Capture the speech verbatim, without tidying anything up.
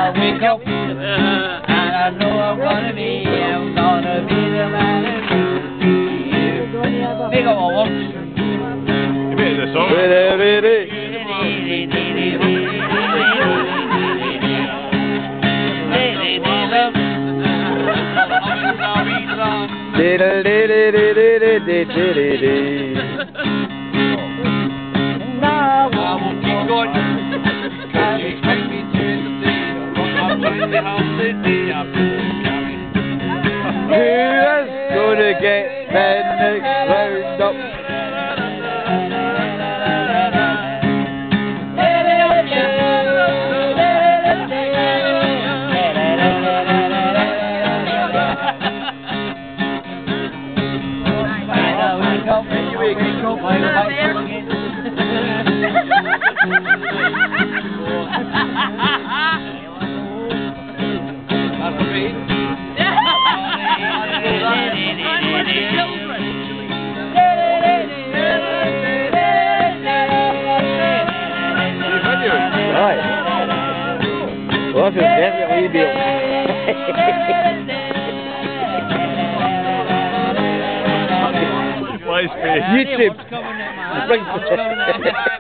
wake up and I know I'm gonna be, I'm gonna be the man that you. Big old one. You made the song. Diddle diddle diddle diddle diddle. Now I won't keep going. Cause you take me to the sea. I'm trying to help the sea. I'm carrying. Who's gonna get Fenix round up? Right. Well, this is definitely built. MySpace. YouTube.